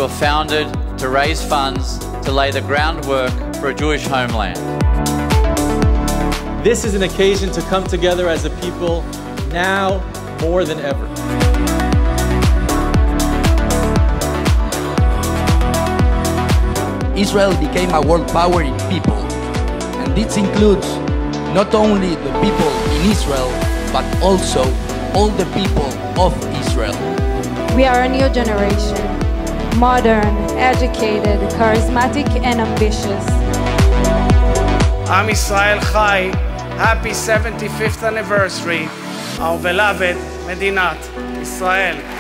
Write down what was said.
were founded to raise funds to lay the groundwork for a Jewish homeland. This is an occasion to come together as a people now more than ever. Israel became a world power in people, and this includes not only the people in Israel, but also all the people of Israel. We are a new generation, modern, educated, charismatic, and ambitious. Am Yisrael Chai, happy 75th anniversary, our beloved Medinat Israel.